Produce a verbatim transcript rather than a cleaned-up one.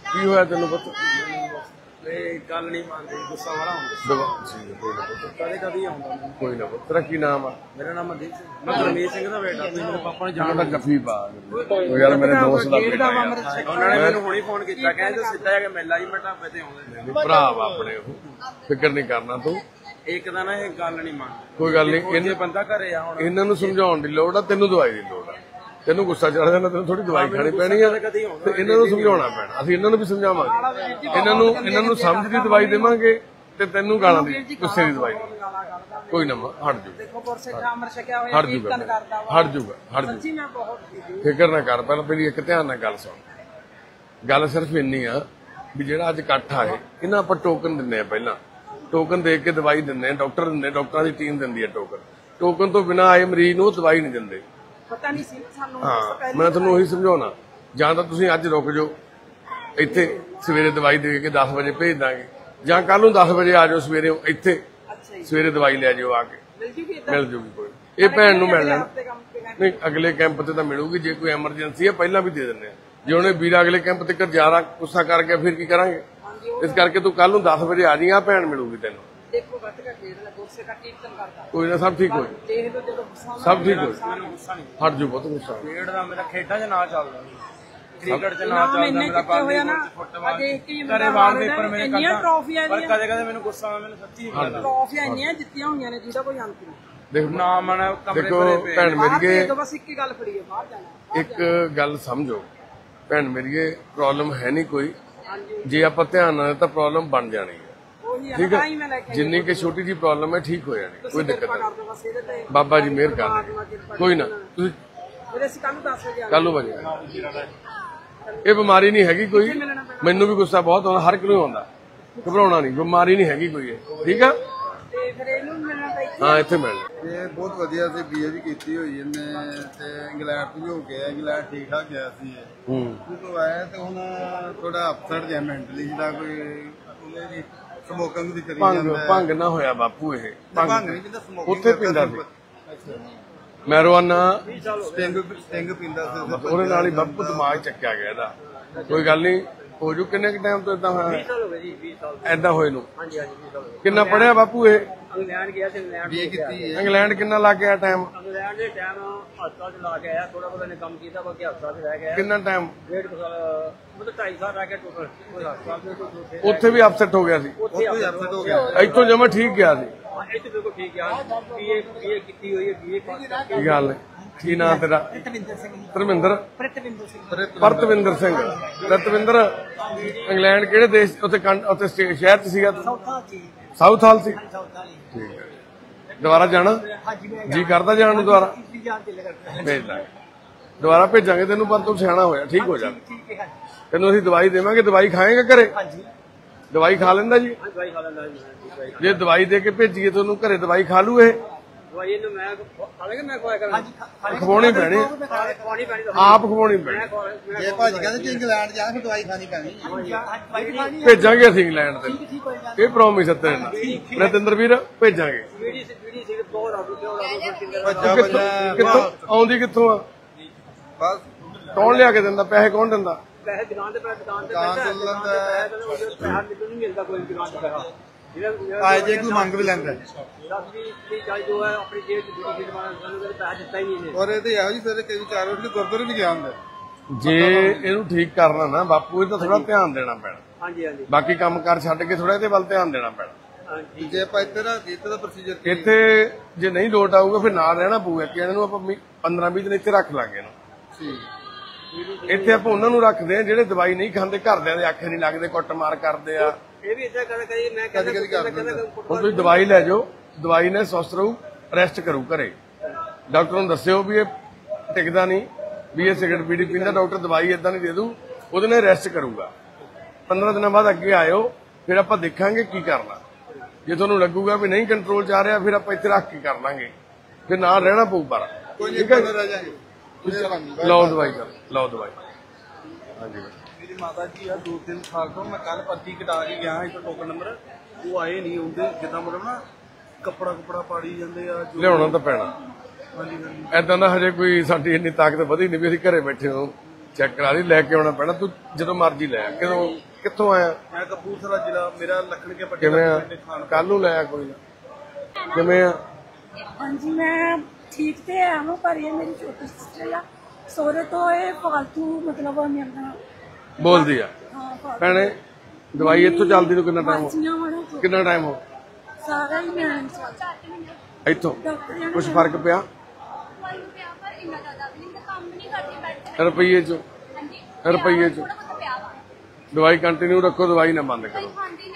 ਕੀ ਹੋਇਆ ਤੈਨੂੰ ਪਤਾ? ਗੱਲ ਨਹੀਂ ਮੰਨਦੇ, ਗੁੱਸਾ ਵਾਲਾ ਹੁੰਦਾ। ਕਦੇ ਕਦੇ ਆਉਂਦਾ। ਕੋਈ ਨਾ। ਤੇਰਾ ਕੀ ਨਾਮ ਆ? ਮੇਰਾ ਨਾਮ ਮਨਦੀਪ ਸਿੰਘ, ਮੈਂ ਗੁਰਮੀਤ ਸਿੰਘ ਦਾ ਬੇਟਾ। ਤੁਸੀਂ ਮੇਰੇ ਪਾਪਾ ਨੂੰ ਜਾਣਦੇ? ਜੱਫੀ ਪਾ ਯਾਰ, ਮੇਰੇ ਦੋਸਤ ਦਾ ਬੇਟਾ। ਉਹਨਾਂ ਨੇ ਮੈਨੂੰ ਹੁਣੀ ਫੋਨ ਕੀਤਾ, ਕਹਿੰਦੇ ਸਿੱਧਾ ਜਾ ਕੇ ਮਿਲ ਆ ਜੀ, ਮੈਂ ਢਾਬੇ ਤੇ ਆਉਂਦੇ। ਭਰਾ ਵਾ ਆਪਣੇ, ਉਹ ਫਿਕਰ ਨਹੀਂ ਕਰਨਾ ਤੂੰ। ਇੱਕ ਤਾਂ ਨਾ ਇਹ ਗੱਲ ਨਹੀਂ ਮੰਨਦੇ। ਕੋਈ ਗੱਲ ਨਹੀਂ, ਇਹਨੇ ਬੰਦਾ ਘਰੇ ਆ ਹੁਣ, ਇਹਨਾਂ ਨੂੰ ਸਮਝਾਉਣ ਦੀ ਲੋੜ ਆ, ਤੈਨੂੰ ਦਵਾਈ ਦੀ ਲੋੜ ਆ। ਤੈਨੂੰ ਗੁੱਸਾ ਚੜ ਜਾਂਦਾ, ਤੈਨੂੰ ਥੋੜੀ ਦਵਾਈ ਖਾਣੀ ਪੈਣੀ ਆ, ਤੇ ਇਹਨਾਂ ਨੂੰ ਸਮਝਾਉਣਾ ਪੈਣਾ। ਅਸੀਂ ਇਹਨਾਂ ਨੂੰ ਵੀ ਸਮਝਾਵਾਂਗੇ, ਇਹਨਾਂ ਨੂੰ ਇਹਨਾਂ ਨੂੰ ਸਮਝ ਦੀ ਦਵਾਈ ਦੇਵਾਂਗੇ, ਤੇ ਤੈਨੂੰ ਗਾਲਾਂ ਦੀ ਗੁੱਸੇ ਦੀ ਦਵਾਈ। ਕੋਈ ਨਾ ਹਟ ਜੂਗਾ, ਹਟ ਜੂਗਾ, ਹਟ ਜੂਗਾ, ਹਟ ਜੂਗਾ। ਫਿਕਰ ਨਾ ਕਰ। ਪਹਿਲਾਂ ਪਹਿਲੀ ਇੱਕ ਧਿਆਨ ਨਾਲ ਗੱਲ ਸੁਣ। ਗੱਲ ਸਿਰਫ ਇੰਨੀ ਆ ਵੀ ਜਿਹੜਾ ਅੱਜ ਇਕੱਠ ਆਏ, ਇਹਨਾਂ ਆਪਾਂ ਟੋਕਨ ਦਿੰਦੇ ਆ। ਪਹਿਲਾਂ ਟੋਕਨ ਦੇ ਕੇ ਦਵਾਈ ਦਿੰਦੇ ਆ, ਡਾਕਟਰ ਦਿੰਦੇ, ਡਾਕਟਰਾਂ ਦੀ ਟੀਮ ਦਿੰਦੀ ਹੈ ਟੋਕਨ। ਟੋਕਨ ਤੋਂ ਬਿਨਾਂ ਆਏ ਮਰੀਜ਼ ਨੂੰ ਦਵਾਈ ਨਹੀਂ ਦਿੰਦੇ। ਪਤਾ ਨਹੀਂ ਸੀ ਸਾਨੂੰ। ਹਾਂ, ਮੈਂ ਤੁਹਾਨੂੰ ਉਹੀ ਸਮਝਾਉਣਾ। ਜਾਂ ਤਾਂ ਤੁਸੀਂ ਅੱਜ ਰੁਕ ਜਾਓ ਇੱਥੇ, ਸਵੇਰੇ ਦਵਾਈ ਦੇ ਕੇ ਦਸ ਵਜੇ ਭੇਜ ਦਾਂਗੇ, ਜਾਂ ਕੱਲ ਨੂੰ ਦਸ ਵਜੇ ਆ ਜਾਓ ਸਵੇਰੇ ਇੱਥੇ, ਸਵੇਰੇ ਦਵਾਈ ਲੈ ਜਾਓ ਆ ਕੇ, ਮਿਲ ਜੂਗੀ। ਕੋਈ ਇਹ ਭੈਣ ਨੂੰ ਮਿਲ ਲੈਣਾ ਨਹੀਂ, ਅਗਲੇ ਕੈਂਪ ਤੇ ਤਾਂ ਮਿਲੂਗੀ। ਜੇ ਕੋਈ ਐਮਰਜੈਂਸੀ ਹੈ ਪਹਿਲਾਂ ਵੀ ਦੇ ਦਿੰਦੇ ਆ। ਜੇ ਉਹਨੇ ਵੀਰਾ ਅਗਲੇ ਕੈਂਪ ਤੇ ਜ਼ਿਆਦਾ ਗੁੱਸਾ ਕਰ ਗਿਆ ਫਿਰ ਕੀ ਕਰਾਂਗੇ? ਇਸ ਕਰਕੇ ਤੂੰ ਕੱਲ ਨੂੰ ਦਸ ਵਜੇ ਆ ਜੀ, ਆ ਭੈਣ ਮਿਲੂਗੀ ਤੈਨੂੰ। ਕੋਈ ਨਾ, ਸਭ ਠੀਕ ਹੋਏ, ਸਭ ਠੀਕ ਹੋਏ। ਹਟ ਜੂ ਬਹੁਤ ਗੁੱਸਾ। ਖੇਡ ਦਾ ਮੇਰਾ ਖੇਡਾਂ 'ਚ ਨਾ ਚੱਲਦਾ, ਕ੍ਰਿਕਟ 'ਚ ਨਾ ਚੱਲਦਾ ਮੇਰਾ। ਘਰੇ ਵਾਲ ਪੇਪਰ ਮੇਰੇ ਕੱਢਾਂ, ਪਰ ਕਦੇ ਕਦੇ ਮੈਨੂੰ ਗੁੱਸਾ ਆਉਂਦਾ। ਮੈਨੂੰ ਸੱਚੀ ਟਰੋਫੀਆਂ ਇੰਨੀਆਂ ਜਿੱਤੀਆਂ ਹੋਈਆਂ ਨੇ ਜਿਹਦਾ ਕੋਈ ਅੰਤ ਨਹੀਂ। ਦੇਖੋ ਨਾ ਮਨ ਕਮਰੇ ਦੇਖੋ ਭੈਣ ਮੇਰੀਏ, ਬਸ ਇੱਕ ਹੀ ਗੱਲ ਫੜੀ ਹੈ, ਬਾਹਰ ਜਾਣਾ। ਇੱਕ ਗੱਲ ਸਮਝੋ ਭੈਣ ਮੇਰੀਏ, ਪ੍ਰੋਬਲਮ ਹੈ ਨਹੀਂ ਕੋਈ। ਜੇ ਆਪਾਂ ਧਿਆਨ ਨਾਲ ਤਾਂ ਪ੍ਰੋਬਲਮ ਬਣ ਜਾਣੀ ਹੈ। ਠੀਕ ਹੈ, ਜਿੰਨੀ ਕਿ ਛੋਟੀ ਜੀ ਪ੍ਰੋਬਲਮ ਹੈ ਠੀਕ ਹੋ ਜਾਣੀ, ਕੋਈ ਦਿੱਕਤ ਨਹੀਂ। ਬਾਬਾ ਜੀ ਮਿਹਰ ਕਰਦੇ। ਕੋਈ ਨਾ, ਤੁਸੀਂ ਕੱਲ ਨੂੰ ਵਜੇ। ਇਹ ਬਿਮਾਰੀ ਨਹੀਂ ਹੈਗੀ ਕੋਈ। ਮੈਨੂੰ ਵੀ ਗੁੱਸਾ ਬਹੁਤ ਆਉਂਦਾ, ਹਰ ਇੱਕ ਨੂੰ ਆਉਂਦਾ। ਘਬਰਾਉਣਾ ਨਹੀਂ, ਬਿਮਾਰੀ ਨਹੀਂ ਹੈਗੀ ਕੋਈ ਇਹ। ਠੀਕ ਆ, ਹਾਂ ਇੱਥੇ ਮਿਲਣਾ। ਇਹ ਬਹੁਤ ਵਧੀਆ ਸੀ, ਬੀਏ ਵੀ ਕੀਤੀ ਹੋਈ ਇਹਨੇ, ਤੇ ਇੰਗਲੈਂਡ ਤੋਂ ਵੀ ਹੋ ਗਿਆ। ਇੰਗਲੈਂਡ ਠੀਕ ਠਾਕ ਗਿਆ ਸੀ ਇਹ। ਹੂੰ, ਜਦੋਂ ਆਇਆ ਤੇ ਹੁਣ ਥੋੜਾ ਅਪਸੈਟ ਜਿਹਾ ਮੈਂਟਲੀ, ਜਿਹੜਾ ਕੋਈ ਉਹਨੇ ਵੀ ਸਮੋਕਿੰਗ ਵੀ ਕਰੀ ਜਾਂਦਾ। ਭੰਗ ਨਾ ਹੋਇਆ ਬਾਪੂ, ਇਹ ਭੰਗ ਨਹੀਂ ਪੀਂਦਾ, ਸਮੋਕਿੰਗ ਉੱਥੇ ਪੀਂਦਾ ਸੀ ਮੈਰੋਆਨਾ, ਸਟਿੰਗ ਸਟਿੰਗ ਪੀਂਦਾ ਸੀ। ਉਹਦੇ ਨਾਲ ਹੀ ਬਾਪੂ ਦਿਮਾਗ ਚੱਕਿਆ ਗਿਆ ਇਹਦਾ। ਕੋਈ ਗੱਲ ਨਹੀਂ, ਹੋ ਜੂ। ਕਿੰਨੇ ਕੁ ਟਾਈਮ ਤੋਂ ਏਦਾਂ ਹੋਇਆ? ਏਦਾਂ ਹੋਏ ਨੂੰ ਕਿੰਨਾ ਪੜਿਆ ਬਾਪੂ ਇਹ? ਇੰਗਲੈਂਡ ਗਿਆ ਸੀ, ਇੰਗਲੈਂਡ ਬੀਏ ਕੀਤੀ ਹੈ। ਇੰਗਲੈਂਡ ਕਿੰਨਾ ਲੱਗ ਗਿਆ ਟਾਈਮ? ਇੰਗਲੈਂਡ ਦੇ ਟਾਈਮ ਹਸਪਤਾਲ 'ਚ ਲਾ ਕੇ ਆਇਆ, ਥੋੜਾ ਬਹੁਤਾ ਨੇ ਕੰਮ ਕੀਤਾ, ਬਾਕੀ ਹਸਪਤਾਲ 'ਚ ਰਹਿ ਗਿਆ। ਕਿੰਨਾ ਟਾਈਮ? ਡੇਢ ਕੁ ਸਾਲ, ਮਤਲਬ ਢਾਈ ਸਾਲ ਰਹਿ ਗਿਆ ਟੋਟਲ ਹਸਪਤਾਲ ਦੇ। ਉੱਥੇ ਵੀ ਅਪਸੈਟ ਹੋ ਗਿਆ ਸੀ? ਉੱਥੇ ਅਪਸੈਟ ਹੋ ਗਿਆ। ਇੱਥੋਂ ਜਮਾ ਠੀਕ ਗਿਆ ਸੀ? ਇੱਥੇ ਬਿਲਕੁਲ ਠੀਕ ਗਿਆ। ਬੀਏ ਬੀਏ ਕੀਤੀ ਹੋਈ ਹੈ, ਬੀਏ ਪਾਸ ਕਰਕੇ। ਕੀ ਗੱਲ? ਕੀ ਨਾਂ ਤੇਰਾ? ਧਰਮਿੰਦਰ? ਪ੍ਰਤਵਿੰਦਰ ਸਿੰਘ। ਪ੍ਰਤਵਿੰਦਰ ਸਿੰਘ। ਪ੍ਰਤਵਿੰਦਰ ਇੰਗਲੈਂਡ ਕਿਹੜੇ ਦੇਸ਼? ਉੱਥੇ ਉੱਥੇ ਸ਼ਹਿਰ 'ਚ ਸੀਗਾ? ਸਾਊਥ ਹਾਲ ਸੀ। ਠੀਕ ਹੈ, ਦੁਬਾਰਾ ਜਾਣਾ ਜੀ ਕਰਦਾ ਜਾਣ ਨੂੰ? ਦੁਬਾਰਾ ਭੇਜ ਦਾਂਗੇ, ਦੁਬਾਰਾ ਭੇਜਾਂਗੇ ਤੈਨੂੰ, ਪਰ ਤੂੰ ਸਿਆਣਾ ਹੋਇਆ, ਠੀਕ ਹੋ ਜਾ। ਤੈਨੂੰ ਅਸੀਂ ਦਵਾਈ ਦੇਵਾਂਗੇ, ਦਵਾਈ ਖਾਏਗਾ ਘਰੇ? ਦਵਾਈ ਖਾ ਲੈਂਦਾ ਜੀ? ਜੇ ਦਵਾਈ ਦੇ ਕੇ ਭੇਜੀਏ ਤੁਹਾਨੂੰ ਘਰੇ, ਦਵਾਈ ਖਾ ਲੂ ਇਹ? ਖਵਾਉਣੀ ਪੈਣੀ, ਆਪ ਖਵਾਉਣੀ ਪੈਣੀ। ਜੇ ਭਾਜੀ ਕਹਿੰਦੇ ਕਿ ਇੰਗਲੈਂਡ ਜਾਣਾ ਫਿਰ ਦਵਾਈ ਖਾਣੀ ਪੈਣੀ। ਭੇਜਾਂਗੇ ਅਸੀਂ ਇੰਗਲੈਂਡ ਤੇ, ਇਹ ਪ੍ਰੋਮਿਸ ਹੈ ਤੇਰੇ ਨਾਲ ਨਰਿੰਦਰ ਵੀਰ, ਭੇਜਾਂਗੇ। ਕਿੱਥੋਂ ਆਉਂਦੀ, ਕਿੱਥੋਂ ਆ? ਬਸ ਕੌਣ ਲਿਆ ਕੇ ਦਿੰਦਾ? ਪੈਸੇ ਕੌਣ ਦਿੰਦਾ? ਪੈਸੇ ਦੁਕਾਨ ਤੇ ਦੁਕਾਨ ਤੇ ਪੈਸਾ ਨਹੀਂ ਮਿਲਦਾ, ਕੋਈ ਦੁਕਾਨ ਤੇ ਪੈਸਾ ਆਏ ਜੇ ਕੋਈ ਮੰਗ ਵੀ ਲੈਂਦਾ। ਔਰ ਇਹ ਤੇ ਇਹੋ ਜੀ ਫਿਰ ਕਈ ਚਾਰ ਵਜੇ ਗੁਰਦੁਆਰੇ ਵੀ ਗਿਆ ਹੁੰਦਾ। ਜੇ ਇਹਨੂੰ ਠੀਕ ਕਰਨਾ ਨਾ ਬਾਪੂ, ਇਹ ਤਾਂ ਥੋੜਾ ਧਿਆਨ ਦੇਣਾ ਪੈਣਾ। ਹਾਂਜੀ ਹਾਂਜੀ, ਬਾਕੀ ਕੰਮ ਕਾਰ ਛੱਡ ਕੇ ਥੋੜਾ ਇਹਦੇ ਵੱਲ ਧਿਆਨ ਦੇਣਾ ਪੈਣਾ। ਜੇ ਆਪਾਂ ਇੱਥੇ ਨਾ ਇੱਥੇ ਦਾ ਪ੍ਰੋਸੀਜਰ ਇੱਥੇ ਜੇ ਨਹੀਂ ਲੋਟ ਆਊਗਾ ਫਿਰ ਨਾਲ ਰਹਿਣਾ ਪਊਗਾ ਕਿ ਇਹਨਾਂ ਨੂੰ ਆਪਾਂ ਪੰਦਰਾਂ ਵੀਹ ਦਿਨ ਇੱਥੇ ਰੱਖ ਲਾਂਗੇ ਇਹਨੂੰ। ਇੱਥੇ ਆਪਾਂ ਉਹਨਾਂ ਨੂੰ ਰੱਖਦੇ ਆ ਜਿਹੜੇ ਦਵਾਈ ਨਹੀਂ ਖਾਂਦੇ, ਘਰਦਿਆਂ ਦੇ ਆਖੇ ਨਹੀਂ ਲੱਗਦੇ, ਕੁੱਟਮਾਰ ਕਰਦੇ ਆ। ਇਹ ਵੀ ਇਦਾਂ ਕਰ ਕਰੀ, ਮੈਂ ਕਦੀ ਕਦੀ ਕਰ ਹੁਣ ਤੁਸੀਂ ਦਵਾਈ ਲੈ ਜਾਓ, ਦਵਾਈ ਨੇ ਸਵਸਥ ਰਹੂ, ਰੈਸਟ ਕਰੂ ਘਰੇ। ਡਾਕਟਰ ਨੂੰ ਦੱਸਿਓ ਵੀ ਇਹ ਟਿਕਦਾ ਨਹੀਂ, ਵੀ ਇਹ ਸਿਗਰਟ ਬੀੜੀ ਪੀਂਦਾ, ਡਾਕਟਰ ਦਵਾਈ ਏਦਾਂ ਨਹੀਂ ਦੇ ਦੂ, ਉਹਦੇ ਨਾਲ ਰੈਸਟ ਕਰੂਗਾ। ਪੰਦਰਾਂ ਦਿਨਾਂ ਬਾਅਦ ਅੱਗੇ ਆਇਓ, ਫਿਰ ਆਪਾਂ ਦੇਖਾਂਗੇ ਕੀ ਕਰਨਾ। ਜੇ ਤੁਹਾਨੂੰ ਲੱਗੂਗਾ ਵੀ ਨਹੀਂ ਕੰਟਰੋਲ ਚ ਆ ਰਿਹਾ, ਫਿਰ ਆਪਾਂ ਇੱਥੇ ਰੱਖ ਕੇ ਕਰ ਲਾਂਗੇ, ਫਿਰ ਨਾਲ ਰਹਿਣਾ ਪਊ। ਪਰ ਠੀਕ ਹੈ, ਲਓ ਦਵਾਈ ਕਰ, ਲਓ ਦਵਾਈ। ਹਾਂਜੀ ਮੇਰੀ ਮਾਤਾ ਜੀ ਆ ਦੋ ਤਿੰਨ ਸਾਲ ਤੋਂ, ਮੈਂ ਕੱਲ ਪਰਚੀ ਕਟਾ ਕੇ ਗਿਆ ਇੱਕ ਟੋਕਨ ਨੰਬਰ, ਉਹ ਆਏ ਨਹੀਂ ਆਉਂਦੇ। ਜਿੱਦਾਂ ਮਤਲਬ ਨਾ ਕੱਪੜਾ ਕੁਪੜਾ ਪਾੜੀ ਜਾਂਦੇ ਆ, ਲਿਆਉਣਾ ਤਾਂ ਪੈਣਾ। ਹਾਂਜੀ ਹਾਂਜੀ, ਏਦਾਂ ਦਾ ਹਜੇ ਕੋਈ ਸਾਡੀ ਇੰਨੀ ਤਾਕਤ ਵਧੀ ਨਹੀਂ ਵੀ ਅਸੀਂ ਘਰੇ ਬੈਠੇ ਹੋ ਚੈੱਕ ਕਰਾ ਲਈ, ਲੈ ਕੇ ਆਉਣਾ ਪੈਣਾ। ਤੂੰ ਜਦੋਂ ਮਰਜ਼ੀ ਲੈ। ਕਿਦੋਂ ਕਿੱਥੋਂ ਆਇਆ? ਮੈਂ ਕਪੂਰਥਲਾ ਜ਼ਿਲ੍ਹਾ, ਮੇਰਾ ਲੱਖਣ ਕੇ ਪੱਟੀ ਕਿਵੇਂ ਆ? ਕੱਲ ਨੂੰ ਲੈ ਆ ਕੋਈ ਨਾ। ਕਿਵੇਂ ਆ? ਹਾਂਜੀ ਮੈਂ ਠੀਕ ਤੇ ਆ ਹਾਂ, ਪਰ ਇਹ ਮੇਰੀ ਛੋਟੀ ਸਿਸਟਰ ਆ, ਸੋਰੇ ਤੋਂ ਇਹ ਫਾਲਤੂ ਮਤਲਬ ਮੇਰੇ ਨਾਲ ਬੋਲਦੀ ਆ। ਹਾਂ ਫਾਲਤੂ ਭੈਣੇ ਦਵਾਈ ਇੱਥੋਂ ਚੱਲਦੀ ਨੂੰ ਕਿੰਨਾ ਟਾਈਮ ਹੋ ਵਾਸੀਆਂ ਵਾਲਾ ਤੋਂ ਕਿੰਨਾ ਟਾਈਮ ਹੋ ਸਾਰਾ ਹੀ ਮੈਂ ਇੱਥੋਂ ਡਾਕਟਰ ਨੇ ਕੁਝ ਫਰਕ ਪਿਆ ਰੁਪਈਏ ਚ? ਰੁਪਈਏ ਚ ਦਵਾਈ ਕੰਟੀਨਿਊ ਰੱਖੋ, ਦਵਾਈ ਨਾ ਬੰਦ ਕਰੋ।